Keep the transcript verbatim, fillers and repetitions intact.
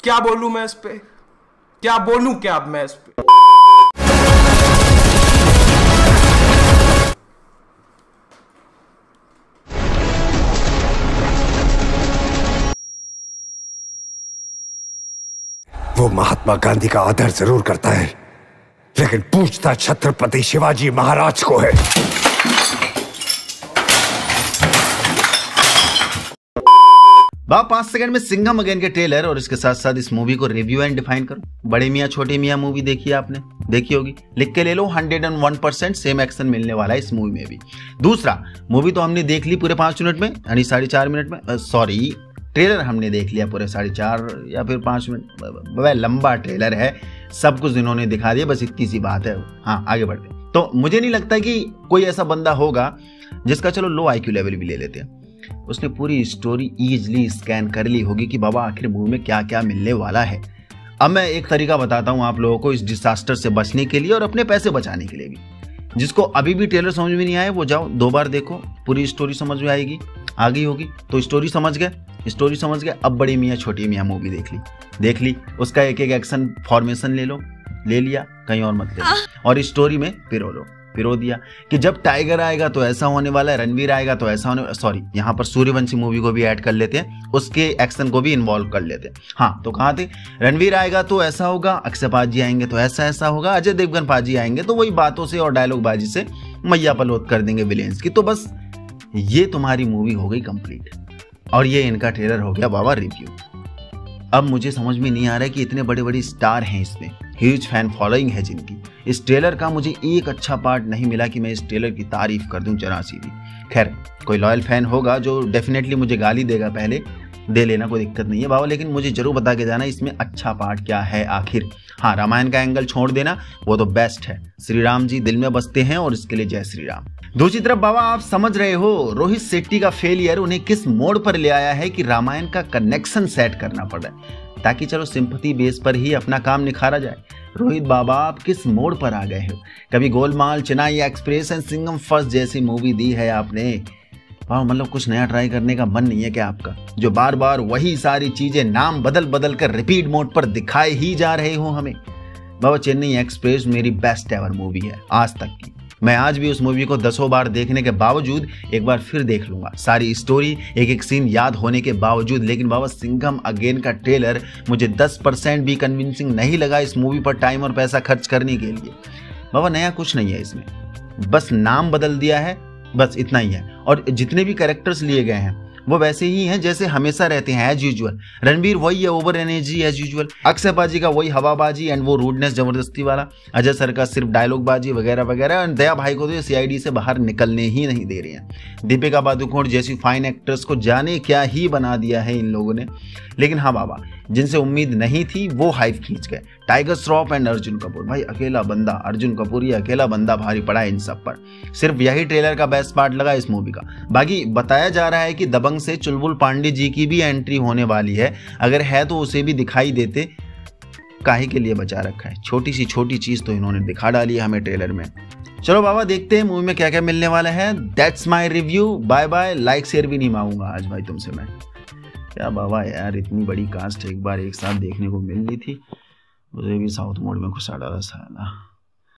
क्या बोलूं मैं इस पे, क्या बोलूं क्या अब मैं इस पे। वो महात्मा गांधी का आदर जरूर करता है, लेकिन पूछता छत्रपति शिवाजी महाराज को है। बाप पांच सेकंड में सिंघम अगेन के ट्रेलर और इसके साथ साथ इस मूवी को रिव्यू एंड डिफाइन करो। बड़े मियाँ छोटे मियाँ मूवी देखी आपने, देखी होगी, लिख के ले लो। Hundred and one percent same action मिलने वाला है इस मूवी में भी। दूसरा, मूवी तो हमने देख ली पूरे पांच मिनट में, यानी साढ़े चार मिनट में, सॉरी ट्रेलर हमने देख लिया पूरे साढ़े चार या फिर पांच मिनट। वह लंबा ट्रेलर है, सब कुछ इन्होंने दिखा दिया, बस इतनी सी बात है। हाँ आगे बढ़ते। तो मुझे नहीं लगता कि कोई ऐसा बंदा होगा जिसका चलो लो आई क्यू लेवल भी ले लेते हैं, उसने पूरी स्टोरी इजीली स्कैन कर ली होगी कि बाबा आखिर मूवी में क्या क्या मिलने वाला है। अब मैं एक तरीका बताता हूं आप लोगों को इस डिजास्टर से बचने के लिए और अपने पैसे बचाने के लिए भी। जिसको अभी भी ट्रेलर समझ में नहीं आया वो जाओ दो बार देखो, पूरी स्टोरी समझ में आएगी, आ गई होगी। तो स्टोरी समझ गए, स्टोरी समझ गए, अब बड़ी मियाँ छोटी मियाँ मूवी देख ली, देख ली, उसका एक एक एक्शन फॉर्मेशन ले लो, ले लिया, कहीं और मत ले लो, और स्टोरी में पिरो लो, पिरो दिया कि जब टाइगर आएगा तो ऐसा होने वाला है, रणवीर आएगा तो ऐसा होने, सॉरी यहाँ पर सूर्यवंशी मूवी को भी ऐड कर लेते हैं, उसके एक्शन को भी इन्वॉल्व कर लेते हैं। हाँ तो कहाँ थे, रणवीर आएगा तो ऐसा होगा, अक्षय पाजी आएंगे तो ऐसा ऐसा होगा, अजय देवगन पाजी आएंगे तो वही बातों से और डायलॉग बाजी से मैया पलोत कर देंगे विलेंस की। तो बस ये तुम्हारी मूवी हो गई कंप्लीट, और ये इनका ट्रेलर हो गया बाबा रिव्यू। अब मुझे समझ में नहीं आ रहा है कि इतने बड़े बड़े स्टार हैं इसमें, ह्यूज फैन फॉलोइंग है जिनकी, इस ट्रेलर का मुझे एक अच्छा पार्ट नहीं मिला कि मैं इस ट्रेलर की तारीफ कर दूं जरा सी भी। खैर कोई लॉयल फैन होगा जो डेफिनेटली मुझे गाली देगा, पहले दे लेना, कोई दिक्कत नहीं है बाबा, लेकिन मुझे जरूर बता के जाना इसमें अच्छा पार्ट क्या है आखिर। हाँ रामायण का एंगल छोड़ देना, वो तो बेस्ट है, श्री राम जी दिल में बसते हैं और इसके लिए जय श्री राम। दूसरी तरफ बाबा आप समझ रहे हो रोहित शेट्टी का फेलियर उन्हें किस मोड़ पर ले आया है कि रामायण का कनेक्शन सेट करना पड़ा है ताकि चलो सिंपैथी बेस पर ही अपना काम निखारा जाए। रोहित बाबा आप किस मोड़ पर आ गए हो, कभी Golmaal, Chennai Express and Singham first जैसी मूवी दी है आपने, वाह मतलब कुछ नया ट्राई करने का मन नहीं है क्या आपका, जो बार बार वही सारी चीजें नाम बदल बदल कर रिपीट मोड पर दिखाए ही जा रहे हो हमें। बाबा चेन्नई एक्सप्रेस मेरी बेस्ट एवर मूवी है आज तक की, मैं आज भी उस मूवी को दसों बार देखने के बावजूद एक बार फिर देख लूंगा, सारी स्टोरी एक एक सीन याद होने के बावजूद। लेकिन बाबा सिंघम अगेन का ट्रेलर मुझे दस परसेंट भी कन्विंसिंग नहीं लगा इस मूवी पर टाइम और पैसा खर्च करने के लिए। बाबा नया कुछ नहीं है इसमें, बस नाम बदल दिया है, बस इतना ही है, और जितने भी कैरेक्टर्स लिए गए हैं वो वैसे ही हैं जैसे हमेशा रहते हैं एज यूजुअल। रणवीर वही है over energy as usual, Akshay बाजी का वही हवाबाजी एंड वो रूडनेस जबरदस्ती वाला, अजय सर का सिर्फ डायलॉग बाजी वगैरह वगैरह, और दया भाई को तो सीआईडी से बाहर निकलने ही नहीं दे रहे हैं। दीपिका पादुकोण जैसी फाइन एक्ट्रेस को जाने क्या ही बना दिया है इन लोगों ने। लेकिन हाँ बाबा जिनसे उम्मीद नहीं थी वो हाइप खींच गए, टाइगर श्रॉफ एंड अर्जुन कपूर, भाई अकेला बंदा अर्जुन कपूर, ये अकेला बंदा भारी पड़ा है इन सब पर। सिर्फ यही ट्रेलर का बेस्ट पार्ट लगा इस मूवी का। बाकी बताया जा रहा है कि दबंग से चुलबुल पांडे जी की भी एंट्री होने वाली है, अगर है तो उसे भी दिखाई देते, काहे के लिए बचा रखा है, छोटी सी छोटी चीज तो इन्होंने दिखा डाली है हमें ट्रेलर में। चलो बाबा देखते हैं मूवी में क्या क्या मिलने वाला है। That's my review, bye bye. Like share भी नहीं मांगूंगा आज भाई तुमसे मैं, क्या बाबा यार इतनी बड़ी कास्ट एक बार एक साथ देखने को मिल रही थी, मुझे भी साउथ मोड में घुसा डाला साला।